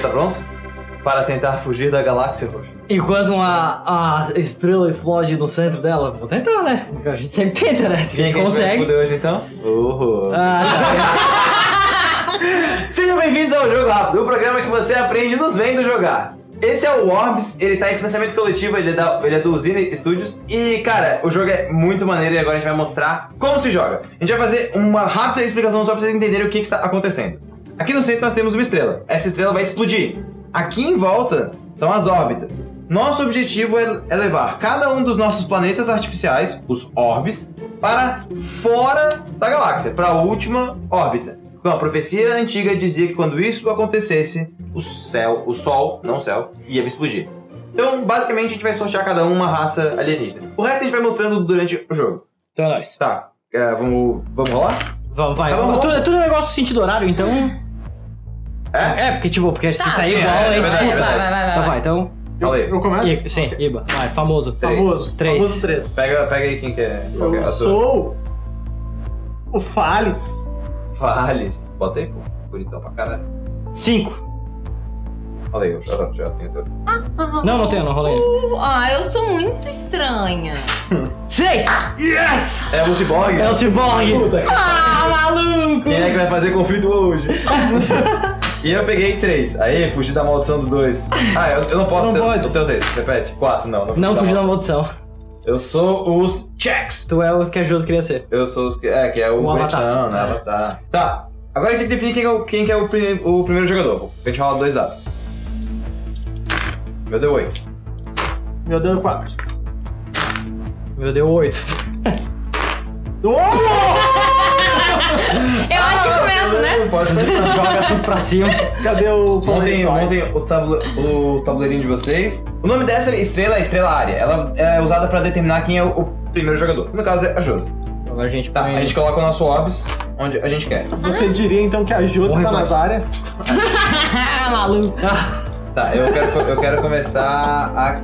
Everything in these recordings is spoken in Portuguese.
tá pronto? Para tentar fugir da galáxia roxa. Enquanto a estrela explode no centro dela, vou tentar, né? A gente sempre tenta, né? Se a gente consegue. Fuder hoje então? Sejam bem-vindos ao Jogo Rápido, o programa que você aprende nos vendo jogar. Esse é o Orbs, ele tá em financiamento coletivo, ele é do Zine Studios. E, cara, o jogo é muito maneiro e agora a gente vai mostrar como se joga. A gente vai fazer uma rápida explicação só pra vocês entenderem o que está acontecendo. Aqui no centro nós temos uma estrela. Essa estrela vai explodir. Aqui em volta são as órbitas. Nosso objetivo é levar cada um dos nossos planetas artificiais, os Orbs, para fora da galáxia, para a última órbita. Bom, a profecia antiga dizia que quando isso acontecesse, o Sol, não o céu, ia explodir. Então, basicamente, a gente vai sortear cada uma raça alienígena. O resto a gente vai mostrando durante o jogo. Então é nóis. Tá, vamos rolar? Vamos, vai. Cada Tudo é negócio de sentido horário, então... porque se sair igual, é aí verdade, disputa. é verdade. Então vai, então... Fala aí. Eu começo? Sim, Okay. Iba. Vai, famoso. Famoso 3. Pega aí quem quer. Eu sou o Fales. Fales. Bota aí, pô. Bonitão pra caralho. 5. Fala aí, eu já tenho teu. Não tenho, não rolei. Eu sou muito estranha. 6! Yes! É o Cyborg? É o Cyborg! Maluco! Quem é que vai fazer conflito hoje? E eu peguei 3. Aí, fugi da maldição do 2. Eu não posso. Não pode. Eu tenho 3. Repete. 4, Não fugi da maldição. Eu sou os Checks. Tu é os que a Josi queria ser. Eu sou os que... que é o Avatar. né? Avatar. Tá. Agora a gente tem que definir quem é o primeiro jogador. A gente rola 2 dados. Meu deu 8. Meu deu 4. Meu deu 8. Eu acho que começa, né? Pode ser. Joga tudo pra cima. Cadê o... Montem o tabuleirinho de vocês. O nome dessa estrela é Estrela Área. Ela é usada pra determinar quem é o primeiro jogador. No caso é a Josi. Agora a gente Tá, a gente coloca o nosso Orbs onde a gente quer. Você diria então que a Josi tá nas áreas? Maluco. Tá, eu quero começar a...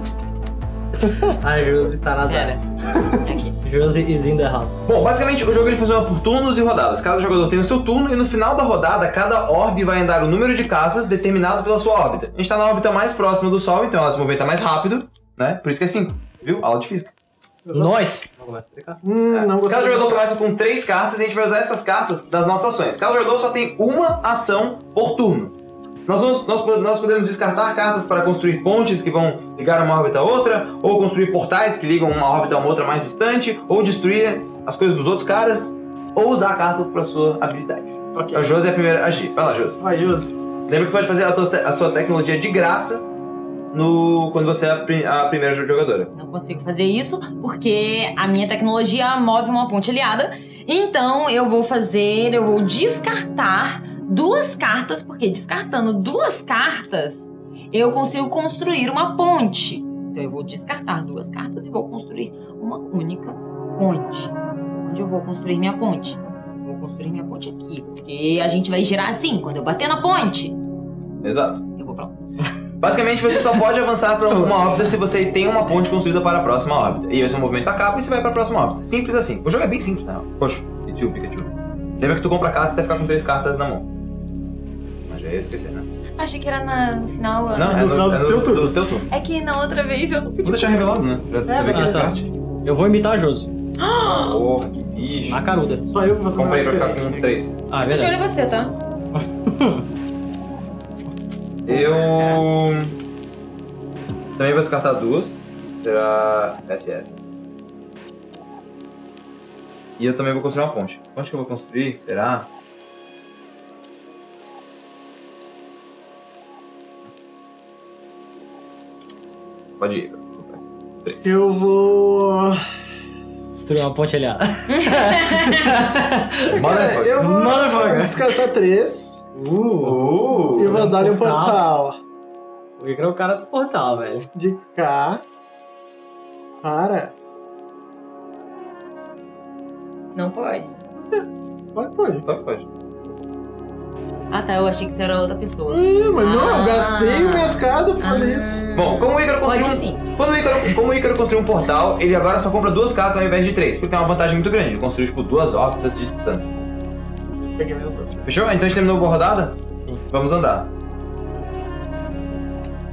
A Josi está nas áreas. Aqui. Josi is in the house. Bom, basicamente o jogo ele funciona por turnos e rodadas. Cada jogador tem o seu turno e no final da rodada, cada orbe vai andar o número de casas determinado pela sua órbita. A gente tá na órbita mais próxima do Sol, então ela se movimenta mais rápido, né? Por isso que é 5, viu? Aula de física. Nós! Não gostei. Cada jogador começa com 3 cartas e a gente vai usar essas cartas das nossas ações. Cada jogador só tem uma ação por turno. Nós podemos descartar cartas para construir pontes que vão ligar uma órbita a outra, ou construir portais que ligam uma órbita a uma outra mais distante, ou destruir as coisas dos outros caras, ou usar a carta para sua habilidade. Ok. A Josi é a primeira a agir. Vai lá, Josi. Vai, Josi. Lembra que pode fazer a sua tecnologia de graça quando você é a primeira jogadora. Não consigo fazer isso porque a minha tecnologia move uma ponte aliada. Então eu vou descartar 2 cartas, porque descartando 2 cartas, eu consigo construir uma ponte. Então eu vou descartar 2 cartas e vou construir uma única ponte. Onde eu vou construir minha ponte? Eu vou construir minha ponte aqui, porque a gente vai girar assim, quando eu bater na ponte. Exato. Eu vou pra lá. Basicamente, você só pode avançar para uma órbita se você tem uma ponte construída para a próxima órbita. E aí, o seu movimento acaba e você vai para a próxima órbita. Simples assim. O jogo é bem simples, na real. Poxa, Pikachu. Lembra que tu compra carta até ficar com 3 cartas na mão. Mas já ia esquecer, né? Achei que era no final. Não, é no final do teu turno. do teu turno. É que na outra vez eu não pedi. Vou deixar revelado, né? Já você vê que ele tá. descarte. Eu vou imitar a Josi. Porra, que bicho. Na caruda. Só eu que vou fazer Comprei pra mais ficar com diferente. 3. Ah, é Tô de olho verdade. em você, tá? Eu... também vou descartar 2. Será SS. E eu também vou construir uma ponte. A ponte que eu vou construir será... Pode ir. 3. Eu vou... Destruir uma ponte aliada. Motherfucker. Eu vou Motherfucker. descartar 3 e vou dar-lhe um portal O Icaro é o cara dos portal, velho. de cá para... Não pode. Pode. Pode. Ah tá, eu achei que você era outra pessoa. Mas não, eu gastei minhas cartas pra fazer isso. Bom, como o Ícaro Pode construiu... sim. Como o Ícaro construiu um portal, ele agora só compra 2 cartas ao invés de 3, porque tem uma vantagem muito grande. Ele construiu, tipo, 2 órbitas de distância. Peguei minhas 2. Fechou? Então a gente terminou a rodada? Sim. Vamos andar.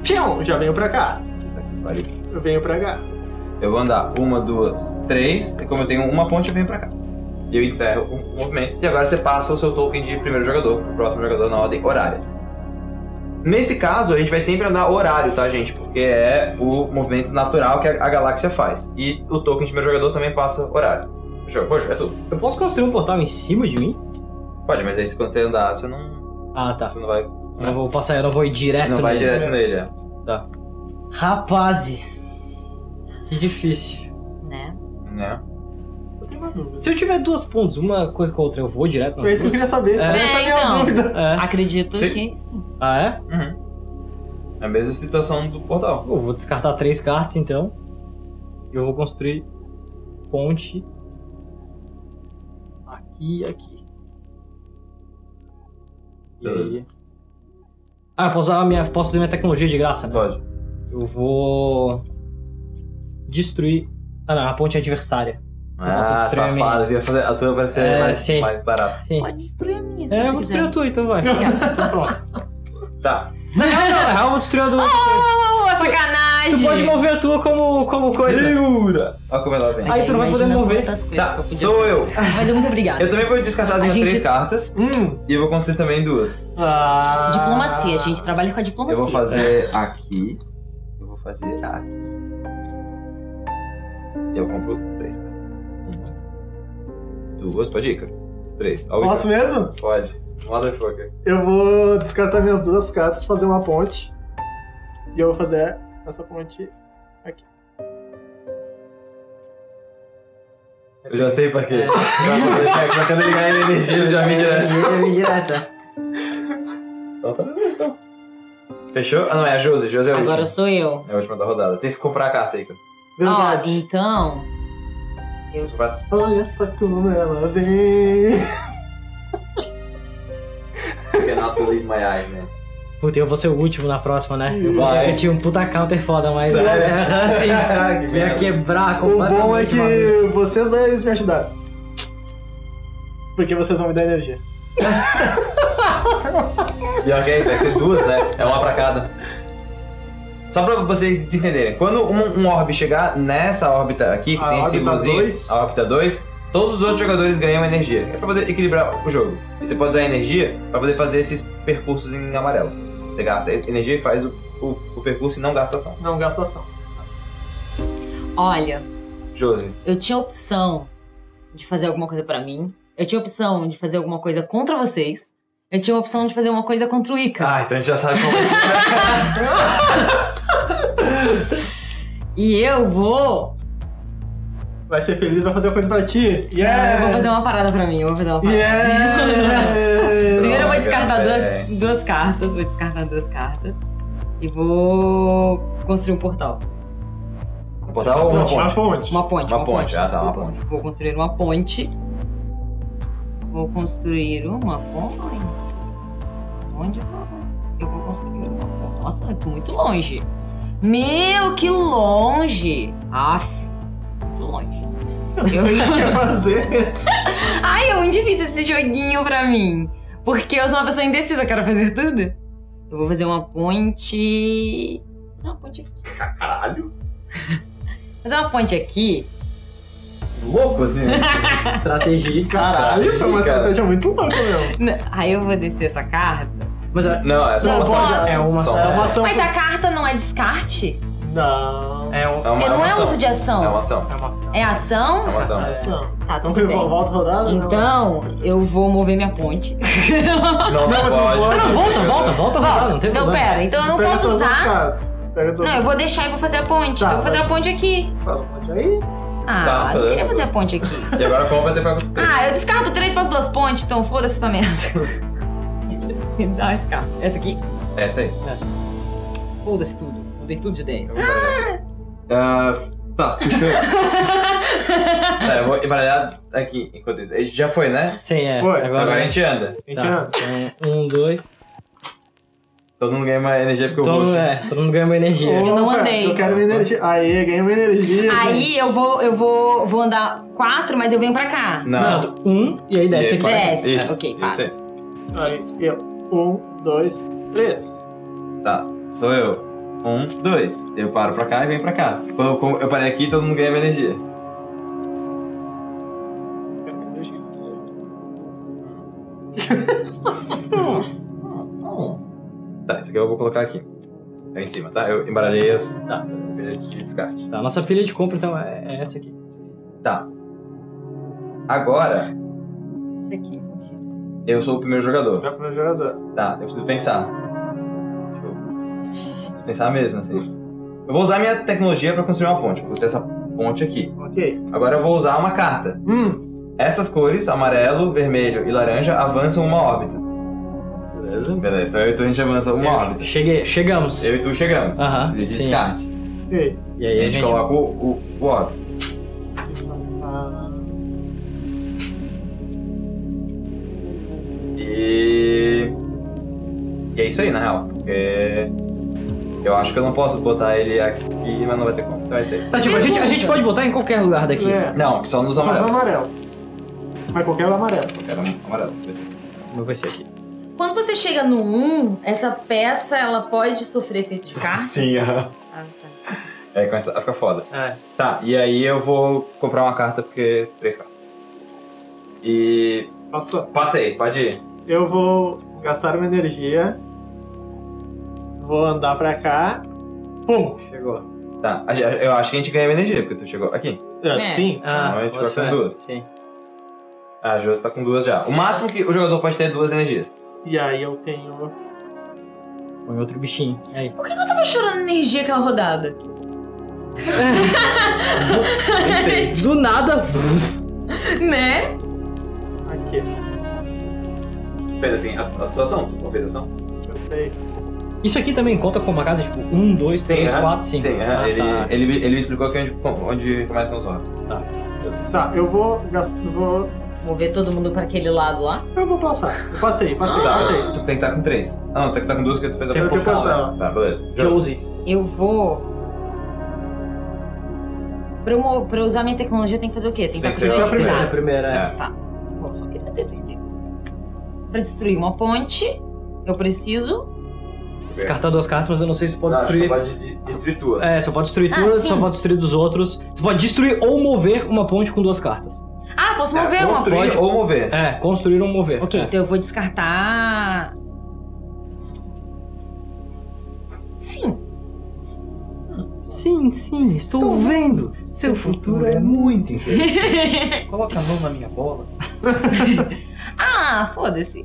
Pião, já venho pra cá. Eu venho pra cá. Eu vou andar 1, 2, 3. E como eu tenho uma ponte, eu venho pra cá. E eu encerro o movimento. E agora você passa o seu token de primeiro jogador pro próximo jogador na ordem horária. Nesse caso, a gente vai sempre andar horário, tá, gente? Porque é o movimento natural que a galáxia faz. E o token de primeiro jogador também passa horário. Poxa, é tudo. Eu posso construir um portal em cima de mim? Pode, mas aí quando você andar, você não... Ah, tá. Você não vai... Eu vou passar, eu não vou ir direto Não vai nele. direto nele, é. Tá. Rapaz, que difícil. Né? Né? Eu tenho uma dúvida. Se eu tiver 2 pontos, uma coisa com a outra, eu vou direto nas É isso que eu duas? queria saber. É. Essa é a minha então. dúvida. É. Acredito Sim. que sim. Ah, é? Uhum. É a mesma situação do portal. Eu vou descartar 3 cartas, então. E eu vou construir ponte aqui e aqui. E aí? Ah, eu posso usar minha tecnologia de graça, né? Pode. Eu vou destruir... Ah, não, a ponte adversária. Eu posso Ah, destruir a minha. safado. Você vai fazer a tua vai ser É, sim. mais barata. Sim. Pode destruir a minha, se É, você eu vou destruir quiser. a tua, então vai. Então pronto. Tá. Não, eu vou destruir a do... Oh, sacanagem! Tu pode mover a tua como coisa. Segura! Olha como ela vem. Mas Aí tu não vai poder imagina mover. quantas coisas Tá, que eu podia sou fazer. eu. Mas muito obrigada. Eu também vou descartar as A minhas gente- 3 cartas. E eu vou construir também 2. Ah. Diplomacia, a gente trabalha com a Eu diplomacia. vou fazer aqui. Eu vou fazer aqui. E eu compro 3 cartas. 1, 2, pode ir, cara. 3. Posso mesmo? Pode. Motherfucker. Eu vou descartar minhas 2 cartas, fazer uma ponte. E eu vou fazer essa ponte aqui. Eu já sei pra quê. Quando ele ganha energia, eu já vi direto. Direta. Então tá beleza, então. Fechou? Ah, não, é a Josi. Josi é a última. Agora sou eu. É a última da rodada. Tem que comprar a carta aí, cara. Ó, Verdade. então... Eu... Olha só como ela vem. Cannot believe my eyes, né? Puta, eu vou ser o último na próxima, né? Vai. Eu tinha um puta counter foda, mas... Sério? assim, Que ia merda. quebrar O completamente. bom é o bagulho. que vocês 2 me ajudaram. Porque vocês vão me dar energia. E ok, vai ser 2, né? É uma pra cada. Só pra vocês entenderem, quando um orbe chegar nessa órbita aqui, que A tem esse órbita símbolozinho, 2. a órbita 2, todos os outros jogadores ganham energia. É pra poder equilibrar o jogo. E você pode usar energia pra poder fazer esses percursos em amarelo. Você gasta energia e faz o percurso e não gasta ação. Não gasta ação. Olha, Josi, eu tinha opção de fazer alguma coisa pra mim. Eu tinha opção de fazer alguma coisa contra vocês. Eu tinha opção de fazer uma coisa contra o Ica. ah, então a gente já sabe como vai ser. E eu vou... Vai ser feliz, vai fazer uma coisa pra ti. Eu Yeah! vou fazer uma parada pra mim. Eu vou fazer uma parada. Yeah! Primeiro eu vou descartar Droga, duas cartas. Vou descartar 2 cartas. E vou construir um portal. Um portal ou uma Uma ponte? ponte. Uma ponte, Uma ponte, ah, tá, uma desculpa. ponte. Vou construir uma ponte. Vou construir uma ponte. Onde eu vou construir uma ponte? Nossa, é muito longe. Meu, que longe! Aff, muito longe. Eu não sei o que quer fazer. Ai, é muito difícil esse joguinho pra mim. Porque eu sou uma pessoa indecisa, eu quero fazer tudo. Eu vou fazer uma ponte... Vou fazer uma ponte aqui. Caralho. Fazer uma ponte aqui. Louco, assim. Estratégia. Caralho, foi uma Cara. estratégia muito louca mesmo. Aí eu vou descer essa carta. Mas Não, é só Não, uma ação. posso. É uma Só É uma ação. Mas a carta não é descarte? Não. é É uma Não é ação. uso de ação. É uma ação. uma ação. É ação? É uma ação. É ação. Tá, Então tudo que bem. volta a rodada? Então, eu vou mover minha ponte. Não, mas pode. não pode. Não, volta, não tem Então, problema. pera. Então eu não Pega posso suas duas usar... cartas. Pega tudo. Não, eu vou deixar e vou fazer a ponte. Tá, Então eu vou fazer vai. a ponte aqui. Fala, pode aí. Ah, Tá, não beleza. queria fazer a ponte aqui. E agora qual vai ter pra você? Ah, eu descarto 3 e faço 2 pontes, então foda-se essa merda. Me dá essa carta. Essa aqui? Essa aí. Foda-se tudo. Mudei tudo de ideia. Tá, fechou. Tá, eu vou embaralhar aqui enquanto isso. A gente já foi, né? Sim, é. Foi. Agora a gente anda. A gente Tá. anda. Então, 1, 2. Todo mundo ganha uma energia porque eu Todo, vou. todo mundo ganha uma energia. Eu não Opa, andei. Eu quero uma energia. Aê, ganhei uma energia. Aí eu vou andar 4, mas eu venho pra cá. Não. 1 e aí desce E aí, aqui. vai. Desce. Isso, Ok, isso para. aí. Aí, eu. 1, 2, 3. Tá, sou eu. 1, 2. Eu paro pra cá e venho pra cá. Quando eu parei aqui, todo mundo ganha minha energia. Tá, esse aqui eu vou colocar aqui. Tá em cima, tá? Eu embaralhei as pilhas de descarte. Tá, a nossa pilha de compra então é essa aqui. Tá. Agora, Isso aqui. eu sou o primeiro jogador. Tá pro jogador. Tá, eu preciso pensar. Deixa eu pensar mesmo, assim. Eu vou usar minha tecnologia pra construir uma ponte. Vou construir essa ponte aqui. Ok. Agora eu vou usar uma carta. Essas cores, amarelo, vermelho e laranja, avançam uma órbita. Beleza. Beleza, então eu e tu a gente avança uma órbita. Chegamos. Eu e tu chegamos. Aham, De sim. descarte. Ok. E aí a gente coloca o órbita. E é isso aí, na real. Porque eu acho que eu não posso botar ele aqui, mas não vai ter como. Então é isso aí. Tá, tipo, a gente pode botar em qualquer lugar daqui. É. Não, só nos Só os amarelos. amarelos. Mas qualquer amarelo. Era um amarelo. Como vai ser aqui? Quando você chega no 1, essa peça ela pode sofrer efeito de carta? Sim, aham. Ah, tá. Aí começa a ficar foda. É. Tá, e aí eu vou comprar uma carta porque 3 cartas. E Passou. passei, pode ir. Eu vou gastar uma energia. Vou andar pra cá. Pum! Chegou. Tá, eu acho que a gente ganha energia, porque tu chegou aqui. Assim. Não, a gente bota vai com fé. duas. Sim. A Josi tá com 2 já. O máximo que o jogador pode ter é 2 energias. E aí eu tenho. Põe outro bichinho. E aí? Por que eu tava chorando energia aquela rodada? Do nada. Né? Aqui. Pera, tem atuação? Tu fez ação? Eu sei. Isso aqui também conta como uma casa, tipo, 1, 2, 3, 4, 5. Sim, Ah, tá. ele me explicou aqui onde começam os orbs. Tá. Tá, eu vou gastar. Mover todo mundo pra aquele lado lá. Eu vou passar. Eu passei. Tá, tu tem que estar com 3. Ah, não, tem que estar com 2 que tu fez a Tem primeira. portal, portal. Tá, beleza. Josie. Eu vou. Pra eu usar minha tecnologia, eu tenho que fazer o quê? Tem que Tem que estar ser a primeira. Essa é a primeira, é. Tá. Bom, só queria ter certeza. Pra destruir uma ponte, eu preciso. Descartar 2 cartas, mas eu não sei se pode destruir. Só pode destruir tua. É, só pode destruir Ah, tua, sim. só pode destruir dos outros. Tu pode destruir ou mover uma ponte com 2 cartas. Ah, posso mover uma construir ponte? ou mover. É, construir ou mover. Ok, É. então eu vou descartar. Sim. Sim, estou vendo. Seu futuro é muito interessante. Coloca a mão na minha bola. Ah, foda-se.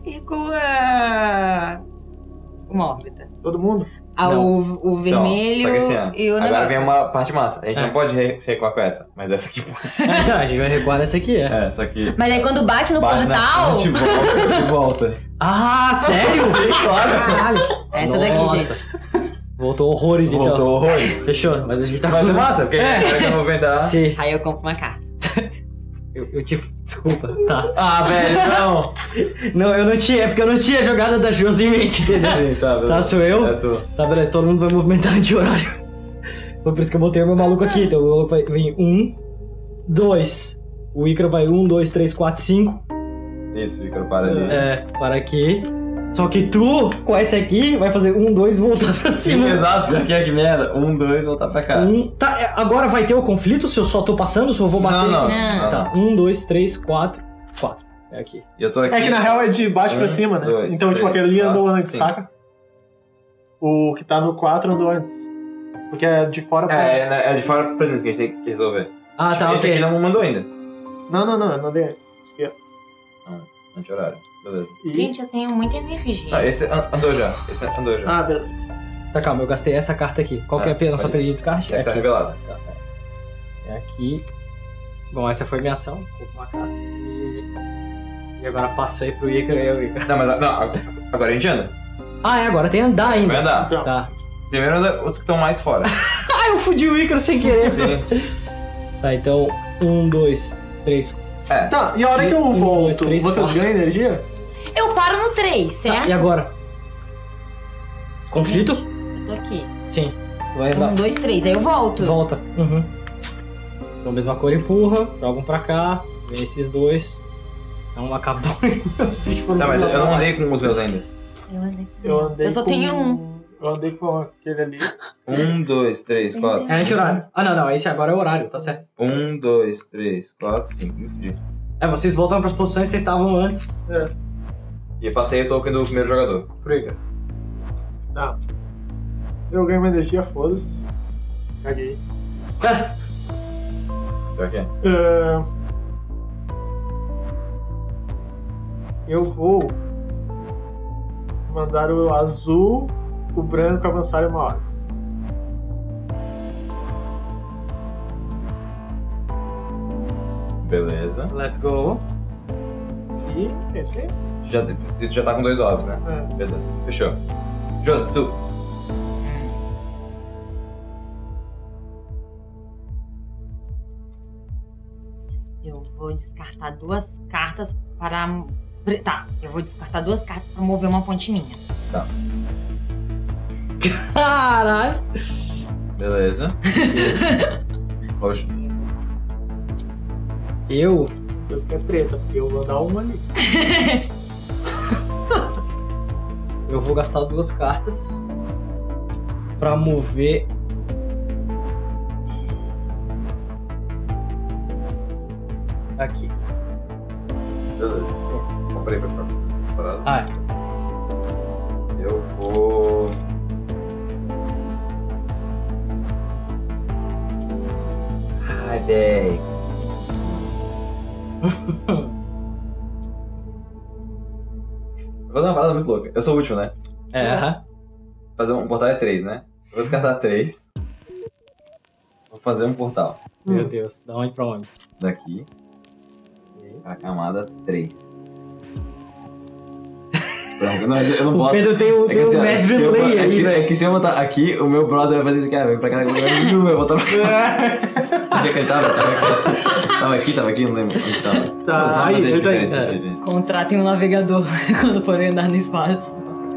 Recua. Uma órbita. Todo mundo? Ah, Não. o vermelho Só que assim, ó, e o agora negócio. vem uma parte massa. A gente É. não pode recuar com essa, mas essa aqui pode. É, tá, a gente vai recuar nessa aqui, é. Só que. Mas aí quando bate no bate na portal. frente e volta, de volta. Ah, sério? Sim, claro. Caralho. Essa daqui, Nossa. gente. Voltou horrores, então. Voltou horrores. Fechou, mas a gente tá Mas é massa, porque agora que eu vou inventar. Sim, Aí eu compro uma carta. eu te... Desculpa, tá. Ah, velho, não. Não, eu não tinha, é porque eu não tinha jogada da Josi em mente, entendeu? Sim, tá, beleza. Tá, sou eu? É tu. Tá, beleza, todo mundo vai movimentar de horário. Foi por isso que eu botei o meu maluco aqui. Então o maluco vai vir 1, 2. O Ícaro vai 1, 2, 3, 4, 5. Isso, Ícaro, para ali. É, para aqui. Só que tu, com esse aqui, vai fazer 1, 2 e voltar pra Sim, cima. exato, porque é que merda. 1, 2, voltar pra cá. Tá, agora vai ter o conflito se eu só tô passando, se eu vou bater. Não. Tá, 1, 2, 3, 4. 4. É aqui. E eu tô aqui. É que na real é de baixo pra cima, né? 2, então, tipo, 3, aquele ali andou 4, antes, 5. saca? O que tá no 4 andou antes. Porque é de fora pra. É de fora pra dentro que a gente tem que resolver. Ah, tá, Esse ok. aqui não mandou ainda. Não, eu andei antes. Aqui, ó. Anti-horário. Beleza. E- Gente, eu tenho muita energia. Ah, esse andou já. Esse andou já. Ah, verdade. Tá, calma, eu gastei essa carta aqui. Qual que é a nossa pode- pilha de descarte? É que tá aqui. revelada. É aqui. Bom, essa foi minha ação. Vou com uma carta. E agora passo aí pro Ícaro e eu, Ícaro. Não, mas agora a gente anda. Ah, é, agora tem andar ainda. Vai andar. Então, Tá. Primeiro anda os que estão mais fora. Ah, eu fudi o Ícaro sem querer. Sim. Tá, então 1, 2, 3. Tá, e a hora que eu 1, volto, 2, 3, vocês 4. ganham energia? Eu paro no 3, certo? Tá, e agora? Conflito? Eu tô aqui. Sim. Vai andar. 1, 2, 3. Aí eu volto. Volta. Uhum. Então, mesma cor empurra, jogam pra cá, vem esses dois. Então acabou. Os bichos foram Tá, mas tudo eu não lá. andei com os meus ainda. Eu andei. Eu andei Eu só com tenho um. Eu andei com aquele ali. 1, 2, 3, 4, É 5. anti-horário. Ah, não, esse agora é o horário, tá certo. 1, 2, 3, 4, 5. Me fudi. Vocês voltam pras posições que vocês estavam antes. E eu passei o token do primeiro jogador. Pro Ícaro. Tá. Eu ganho uma energia, foda-se. Caguei. Pior que é. Eu vou mandar o azul, o branco avançarem uma hora. Beleza. Let's go. E esse aí. Tu já tá com 2 orbs, né? É. Beleza. Fechou. Josi, tu. Eu vou descartar 2 cartas para... Tá, eu vou descartar 2 cartas para mover uma ponte minha. Caralho. Beleza. Roxo. Eu Deus que é treta, porque eu vou dar uma ali. vou gastar 2 cartas pra mover aqui. Beleza. Comprei pra ficar preparado. Ah, Eu vou. Ai, véi. Vou fazer uma parada muito louca. Eu sou o último, né? aham. Fazer um portal é 3, né? Eu vou descartar 3. Vou fazer um portal. Meu Deus, da onde pra onde? Daqui. Pra camada 3. Pronto, não, eu não O posso. Pedro tem o É que assim, ó, mestre se eu- play é aí, que- velho. É que se eu botar aqui, o meu brother vai fazer isso aqui, vem pra cá, vai botar pra cá. Onde é que ele tava? Tava aqui, não lembro onde tava. Tá, Mas aí, faz ele tá aí. diferença, faz diferença. Contratem um navegador quando forem andar no espaço.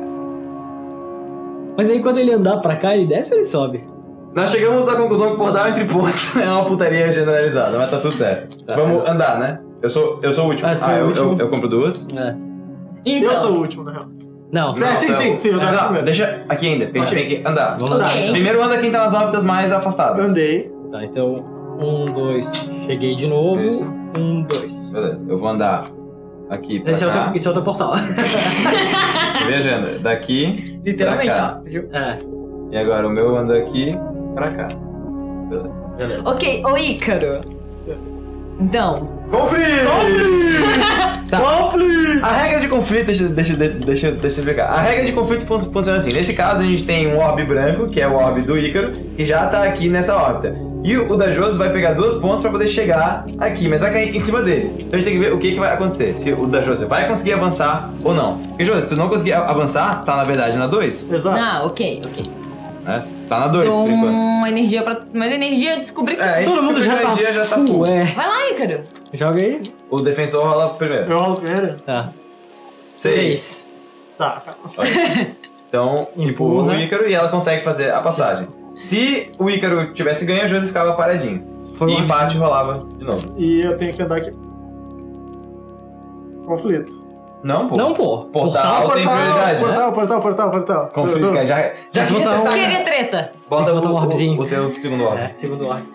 Mas aí quando ele andar pra cá, ele desce ou ele sobe? Nós chegamos à conclusão que portal entre pontos é uma putaria generalizada, mas tá tudo certo. Tá. Vamos andar, né? Eu sou o último. Ah, tu foi o último? Eu compro 2. É. Então, Eu sou o último, na real. Não. Sim, eu já não, primeiro. deixa aqui ainda, porque a gente Ok. tem que andar. Vamos lá. Ok. Primeiro anda quem tá nas órbitas mais afastadas. Andei. Tá, então 1, 2, cheguei de novo. Isso. 1, 2. Beleza, eu vou andar aqui pra Esse é, cá. esse é o teu portal. Tô viajando. Daqui literalmente, pra cá. ó. Viu? É, E agora o meu anda aqui pra cá. Beleza. beleza. Ok, ô Ícaro. Então, Conflito! Tá. A regra de conflito, deixa eu explicar. A regra de conflito funciona assim. Nesse caso, a gente tem um orbe branco, que é o orbe do Ícaro, que já tá aqui nessa órbita. E o da Josi vai pegar 2 pontos pra poder chegar aqui, mas vai cair em cima dele. Então a gente tem que ver o que vai acontecer. Se o da Josi vai conseguir avançar ou não. Porque, Josi, se tu não conseguir avançar, tu tá na verdade na 2. Exato. não, ok. Né? Tu tá na 2, Dou por enquanto. uma energia pra. Mas energia eu descobri que. É, a gente Todo mundo descobriu já que a tá, energia já tá full, full. é. Vai lá, Ícaro. Joga aí. O defensor rola primeiro. Eu rolo primeiro? Tá. 6. Tá. Então, empurra o Empurra. Ícaro e ela consegue fazer a passagem. Se o Ícaro tivesse ganho, a Josi ficava paradinho. Foi E um empate rolava de novo. E eu tenho que andar aqui. Conflito. Não, pô. Não, pô. Portal tem prioridade, né? Portal. Conflito, cara. Já Mas que botar um- tá- Queria treta. Tem Bota que botar um orbzinho. o teu segundo orb. É, segundo orbe.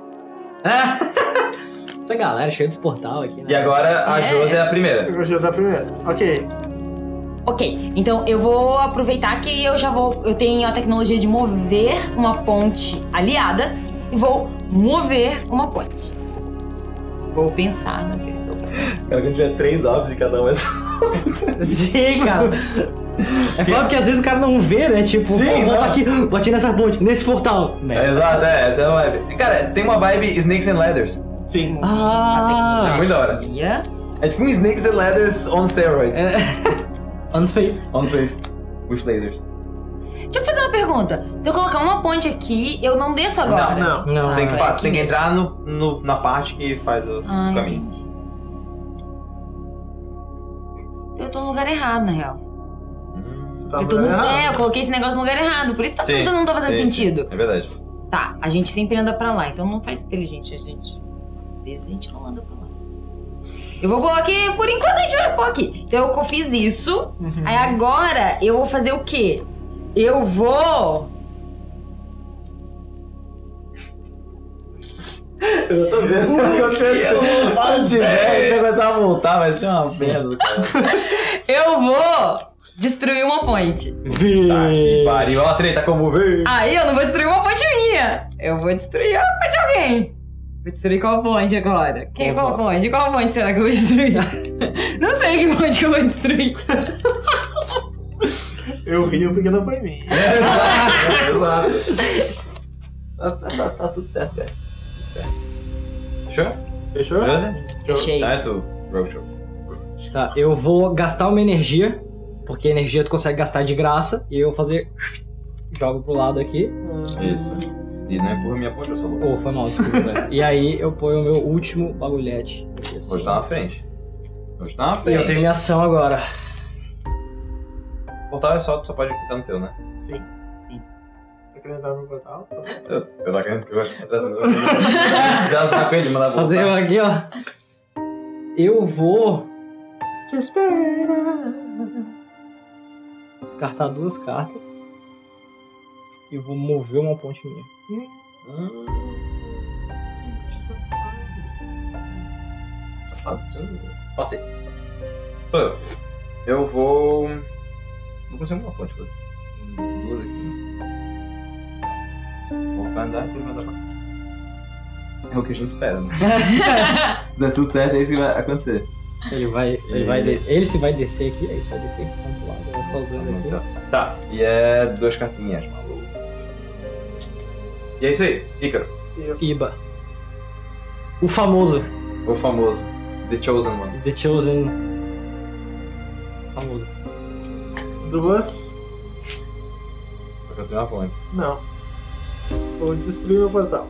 Essa galera cheia de portal aqui, né? E agora a É. Josi é a primeira. Eu vou usar primeiro. Ok. Ok, então eu vou aproveitar que eu tenho a tecnologia de mover uma ponte aliada e vou mover uma ponte. Vou pensar no que eu estou fazendo. Cara, quando tiver 3 orbs e cada um é só. Sim, cara. É claro que às vezes o cara não vê, né? Tipo, Sim, pô, volta não. aqui, bati nessa ponte, nesse portal. Exato, essa é a vibe. Cara, tem uma vibe Snakes and Ladders. Sim. É Ah! muito da hora. Ia. É tipo um Snakes and Ladders on steroids. É. On space. On place. With lasers. Deixa eu fazer uma pergunta. Se eu colocar uma ponte aqui, eu não desço agora? Não. Não. Tu tem que, é tu aqui tem que mesmo. entrar na parte que faz o Ah, caminho. entendi. Eu tô no lugar errado, na real. Tá eu tô no errado. céu, eu coloquei esse negócio no lugar errado. Por isso tá Sim, tudo não tá fazendo sim, sentido. É verdade. Tá, a gente sempre anda pra lá, então não faz inteligente a gente. Às vezes a gente não anda pra lá. Eu vou pôr aqui, por enquanto a gente vai pôr aqui. Então eu fiz isso. Uhum. Aí agora eu vou fazer o quê? Eu vou... Eu tô vendo que eu tinha para de velho, começar a voltar, vai ser uma merda, cara. Eu vou destruir uma ponte. Tá que pariu, ó a treta como veio. Aí eu não vou destruir uma ponte minha. Eu vou destruir a ponte de alguém. Vou destruir qual ponte agora? Qual ponte? Qual ponte será que eu vou destruir? Não sei que ponte que eu vou destruir. Eu rio porque não foi minha. Exato. Tá tudo certo, guys. Fechou? Fechou? Beleza? Fechei. Tá, é tu. Show. Tá, eu vou gastar uma energia, porque energia tu consegue gastar de graça, e eu vou fazer... Jogo pro lado aqui. Isso. E não empurra minha ponte, eu sou louco. Oh, foi mal, desculpa, velho. E aí eu ponho o meu último bagulhete. Assim. Hoje tá na frente. E eu tenho minha ação agora. O portal é só, tu só pode clicar no teu, né? Sim. Tá querendo entrar no portal? Eu tô querendo que eu gosto de já saco ele, mandar Fazer eu aqui, ó. Eu vou Te espera. descartar 2 cartas. E vou mover uma ponte minha. Safado. Passei. Sou eu. Eu vou... Vou conseguir uma ponte, pô. 2 aqui. Vou ficar andar e ele vai dar pra cá. É o que a gente espera, né? Se der tudo certo, é isso que vai acontecer. Ele se vai descer aqui, aí você vai descer aqui do lado. Eu vou fazendo aqui. Tá, e é 2 cartinhas, maluco. E é isso aí, Ícaro. Iba. O famoso. O famoso. The Chosen One. The Chosen. Famoso. 2. Vou conseguir uma ponte. Não. Vou destruir meu portal.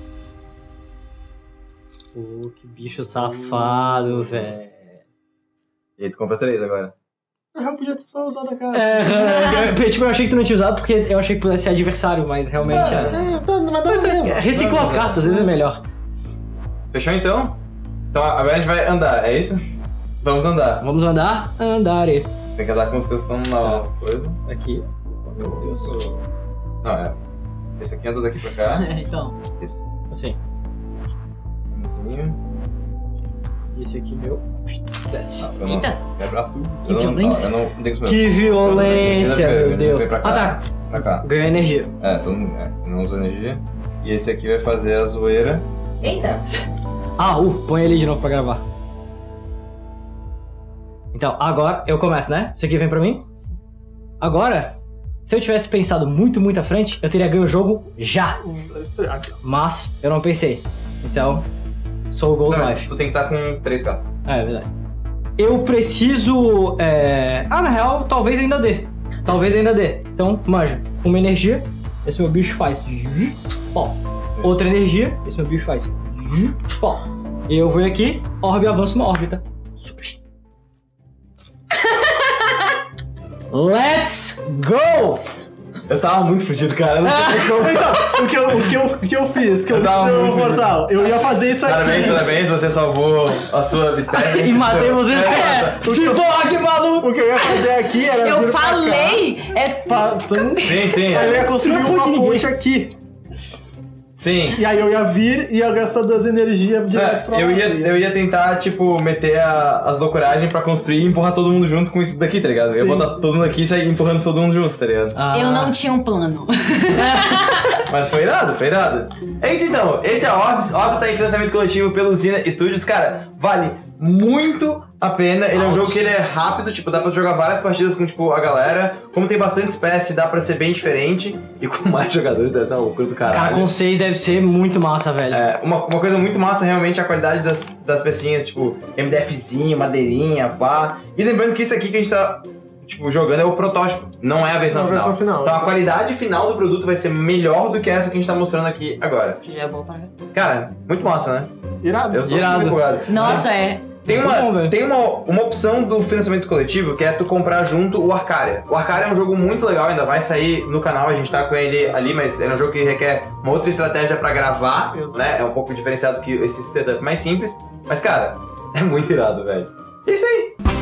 Pô, que bicho safado, velho. E aí tu compra 3 agora. Eu podia ter só usado a cara. Tipo, eu achei que tu não tinha usado porque eu achei que pudesse ser adversário, mas realmente Mas dá mesmo. recicla as cartas, às vezes é melhor. Fechou então? Então agora a gente vai andar, é isso? Vamos andar. Vamos andar? Andare. Tem que andar com os teus que estão na coisa. Aqui. Meu Deus. Não, é. Esse aqui anda daqui pra cá. Então. Esse. Assim. Umzinho. Esse aqui meu. Desce. Não, eu não. Eita. Quebrar tudo. Que Eu não- violência. Eu não tenho que Que violência, meu Vem Deus. pra cá. Ah, tá. Pra cá. Ganhou energia. É, todo mundo. Eu não uso energia. E esse aqui vai fazer a zoeira. Eita. Ah, põe ele de novo pra gravar. Então, agora eu começo, né? Isso aqui vem pra mim. Agora, se eu tivesse pensado muito, muito à frente, eu teria ganho o jogo já. 1, 2, 3. Aqui, ó. Mas eu não pensei. Então, sou o Gold Não, mas Life. tu tem que estar com 3 cartas. É verdade. Eu preciso. na real, talvez ainda dê. Então, manja. Uma energia, esse meu bicho faz. Pó. Outra energia, esse meu bicho faz. Pó. E eu vou aqui, orbe avança uma órbita. Let's go! Eu tava muito fudido, cara. Eu não sei como. Então, o que eu fiz? Que eu Eu tava destruí o muito portal. Eu ia fazer isso aqui. Parabéns, você salvou a sua espécie. E matei vocês. Ciborgue, maluco! O que eu ia fazer aqui era. Eu vir pra cá, falei! Sim. Aí eu ia construir Destruiu uma de ninguém. ponte aqui. Sim. E aí eu ia vir e ia gastar 2 energias direto pra lá. Eu ia tentar, tipo, meter as loucuragens pra construir e empurrar todo mundo junto com isso daqui, tá ligado? Eu ia Sim. botar todo mundo aqui e sair empurrando todo mundo junto, tá ligado? Eu não tinha um plano. Mas foi irado. É isso então, esse é o Orbs. Orbs tá em financiamento coletivo pelo Zina Studios. Cara, vale muito a pena. Ele é um jogo que ele é rápido, tipo, dá pra jogar várias partidas com, tipo, a galera. Como tem bastante espécie, dá pra ser bem diferente. E com mais jogadores deve ser uma loucura do caralho. Cara, com 6 deve ser muito massa, velho. É, uma coisa muito massa realmente é a qualidade das pecinhas, tipo, MDFzinho, madeirinha, pá. E lembrando que isso aqui que a gente tá, tipo, jogando é o protótipo, não é a versão Não é a final. versão final, Então a exato. qualidade final do produto vai ser melhor do que essa que a gente tá mostrando aqui agora. Já é bom pra cá. Cara, muito massa, né? Irado. Eu tô Irado. muito empolgado. Nossa, é. Tem Muito bom, uma, velho. tem uma opção do financiamento coletivo que é tu comprar junto o Arcaria. O Arcaria é um jogo muito legal, ainda vai sair no canal, a gente tá com ele ali, mas é um jogo que requer uma outra estratégia pra gravar, Exato. né? É um pouco diferenciado que esse setup mais simples. Mas, cara, é muito irado, velho. É isso aí.